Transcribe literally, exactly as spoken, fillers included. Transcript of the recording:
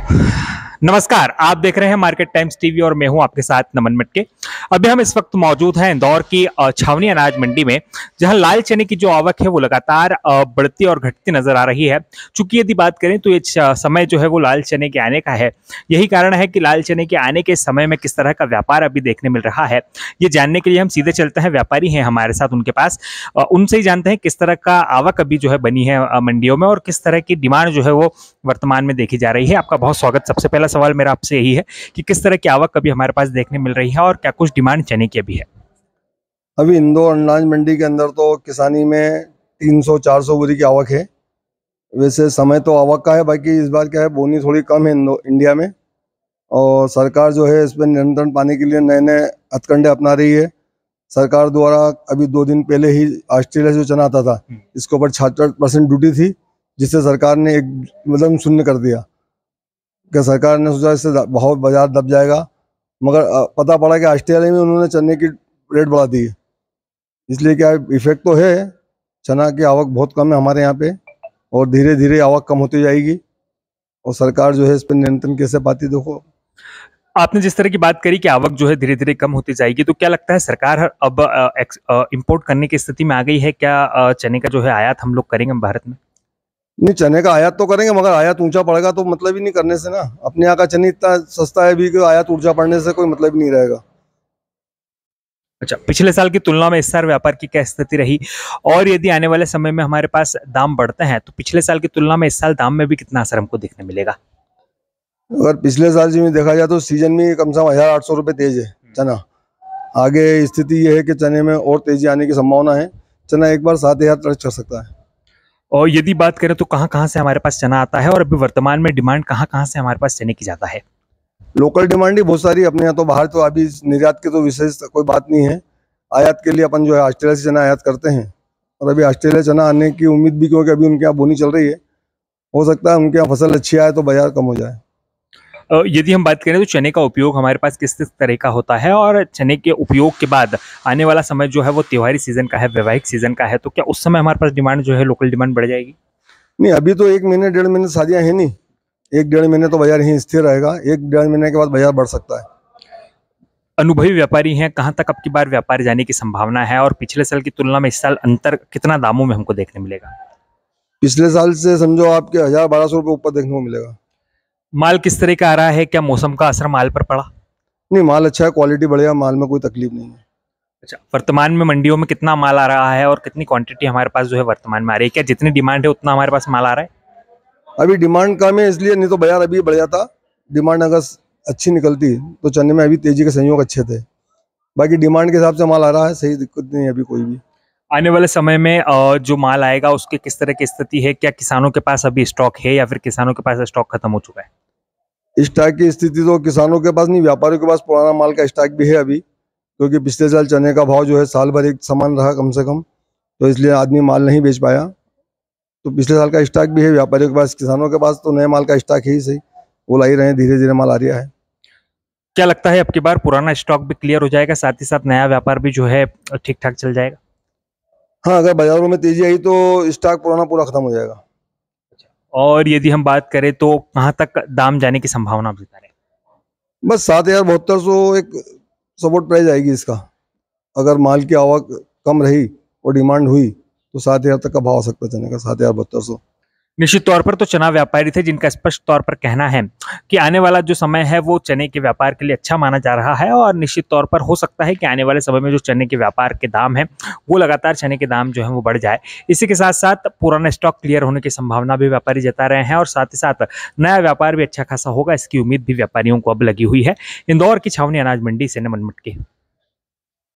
नमस्कार, आप देख रहे हैं मार्केट टाइम्स टीवी और मैं हूं आपके साथ नमन मटके। अभी हम इस वक्त मौजूद हैं इंदौर की अ, छावनी अनाज मंडी में, जहां लाल चने की जो आवक है वो लगातार अ, बढ़ती और घटती नजर आ रही है। चूंकि यदि बात करें तो ये छ- समय जो है वो लाल चने के आने का है। यही कारण है कि लाल चने के आने के समय में किस तरह का व्यापार अभी देखने मिल रहा है, ये जानने के लिए हम सीधे चलते हैं। व्यापारी हैं हमारे साथ उनके पास, अ, उनसे ही जानते हैं किस तरह का आवक अभी जो है बनी है अ, मंडियों में, और किस तरह की डिमांड जो है वो वर्तमान में देखी जा रही है। आपका बहुत स्वागत। सबसे पहला सवाल मेरा आपसे यही है कि किस तरह की आवक अभी हमारे पास देखने मिल रही है और क्या कुछ डिमांड चने की अभी है? अभी इंदौर अनाज मंडी के अंदर तो किसानी में तीन सौ चार सौ बोरी की आवक है। वैसे समय तो आवक का है, बाकी इस बार क्या है, बोनी थोड़ी कम है इंदो- इंडिया में। और सरकार जो है इस पर नियंत्रण पाने के लिए नए नए हथकंडे अपना रही है। सरकार द्वारा अभी दो दिन पहले ही ऑस्ट्रेलिया से जो चना आता था, इसके ऊपर छिहत्तर परसेंट ड्यूटी थी, जिससे सरकार ने एक मतलब शून्य कर दिया। कि सरकार ने सोचा इससे बहुत बाजार दब जाएगा, मगर अ, पता पड़ा कि ऑस्ट्रेलिया में उन्होंने चने की रेट बढ़ा दी है। इसलिए क्या इफेक्ट तो है, चना की आवक बहुत कम है हमारे यहाँ पे, और धीरे धीरे आवक कम होती जाएगी। और सरकार जो है इस पर नियंत्रण कैसे पाती, देखो। आपने जिस तरह की बात करी कि आवक जो है धीरे धीरे कम होती जाएगी, तो क्या लगता है सरकार अब इंपोर्ट करने की स्थिति में आ गई है? क्या अ, चने का जो है आयात हम लोग करेंगे भारत में? नहीं, चने का आयात तो करेंगे, मगर आयात ऊंचा पड़ेगा तो मतलब ही नहीं करने से ना। अपने यहाँ का चने इतना सस्ता है भी कि आयात ऊंचा पड़ने से कोई मतलब ही नहीं रहेगा। अच्छा, पिछले साल की तुलना में इस साल व्यापार की क्या स्थिति रही, और यदि आने वाले समय में हमारे पास दाम बढ़ते हैं तो पिछले साल की तुलना में इस साल दाम में भी कितना असर हमको देखने मिलेगा? अगर पिछले साल जी में देखा जाए तो सीजन में कम से कम हजार आठ सौ रुपये तेज है चना। आगे स्थिति ये है कि चने में और तेजी आने की संभावना है। चना एक बार सात हजार टच कर सकता है। और यदि बात करें तो कहाँ कहाँ से हमारे पास चना आता है, और अभी वर्तमान में डिमांड कहाँ कहाँ से हमारे पास चने की ज्यादा है? लोकल डिमांड ही बहुत सारी अपने यहाँ, तो बाहर तो अभी निर्यात की तो विशेष कोई बात नहीं है। आयात के लिए अपन जो है ऑस्ट्रेलिया से चना आयात करते हैं, और अभी ऑस्ट्रेलिया चना आने की उम्मीद भी, क्योंकि अभी उनके यहाँ बोनी चल रही है। हो सकता है उनके यहाँ फसल अच्छी आए तो बाजार कम हो जाए। अ, यदि हम बात करें तो चने का उपयोग हमारे पास किस किस तरह का होता है, और चने के उपयोग के बाद आने वाला समय जो है वो त्योहारी सीजन का है, वैवाहिक सीजन का है, तो क्या उस समय हमारे पास डिमांड जो है लोकल डिमांड बढ़ जाएगी? नहीं, अभी तो एक महीने डेढ़ महीने शादियाँ हैं नहीं। एक डेढ़ महीने तो बाजार यहीं स्थिर रहेगा, एक डेढ़ महीने के बाद बाजार बढ़ सकता है। अनुभवी व्यापारी हैं, कहाँ तक अब की बार व्यापार जाने की संभावना है, और पिछले साल की तुलना में इस साल अंतर कितना दामों में हमको देखने मिलेगा? पिछले साल से समझो आपके हजार बारह सौ रुपये ऊपर देखने को मिलेगा। माल किस तरह का आ रहा है? क्या मौसम का असर माल पर पड़ा? नहीं, माल अच्छा है, क्वालिटी बढ़िया, माल में कोई तकलीफ नहीं है। अच्छा, वर्तमान में मंडियों में कितना माल आ रहा है और कितनी क्वांटिटी हमारे पास जो है वर्तमान में आ रही है? क्या जितनी डिमांड है उतना हमारे पास माल आ रहा है? अभी डिमांड कम है इसलिए, नहीं तो बाजार अभी बढ़ जाता। डिमांड अगर अच्छी निकलती तो चने में अभी तेजी के संयोग अच्छे थे। बाकी डिमांड के हिसाब से माल आ रहा है, सही दिक्कत नहीं है अभी कोई भी। आने वाले समय में अ, जो माल आएगा उसकी किस तरह की स्थिति है? क्या किसानों के पास अभी स्टॉक है, या फिर किसानों के पास स्टॉक खत्म हो चुका है? स्टॉक की स्थिति तो किसानों के पास नहीं, व्यापारियों के पास पुराना माल का स्टॉक भी है अभी, क्योंकि पिछले साल चने का भाव जो है साल भर एक समान रहा कम से कम, तो इसलिए आदमी माल नहीं बेच पाया। तो पिछले साल का स्टॉक भी है व्यापारियों के पास। किसानों के पास तो नए माल का स्टॉक है ही सही, वो ला ही रहे हैं, धीरे धीरे माल आ रहा है। क्या लगता है अब की बार पुराना स्टॉक भी क्लियर हो जाएगा, साथ ही साथ नया व्यापार भी जो है ठीक ठाक चल जाएगा? हाँ, अगर बाजारों में तेजी आई तो स्टॉक पुराना पूरा खत्म हो जाएगा। और यदि हम बात करें तो कहाँ तक दाम जाने की संभावना आप बता रहे हैं? बस सात हजार बहत्तर सौ एक सपोर्ट प्राइस आएगी इसका। अगर माल की आवक कम रही और डिमांड हुई तो सात हजार तक का भाव आ सकता है चने का, सात हजार बहत्तर सौ। निश्चित तौर पर तो चना व्यापारी थे जिनका स्पष्ट तौर पर कहना है कि आने वाला जो समय है वो चने के व्यापार के लिए अच्छा माना जा रहा है, और निश्चित तौर पर हो सकता है कि आने वाले समय में जो चने के व्यापार के दाम है वो लगातार चने के दाम जो है वो बढ़ जाए। इसी के साथ साथ पुराना स्टॉक क्लियर होने की संभावना भी व्यापारी जता रहे हैं, और साथ ही साथ नया व्यापार भी अच्छा खासा होगा, इसकी उम्मीद भी व्यापारियों को अब लगी हुई है। इंदौर की छावनी अनाज मंडी से नमन मटके।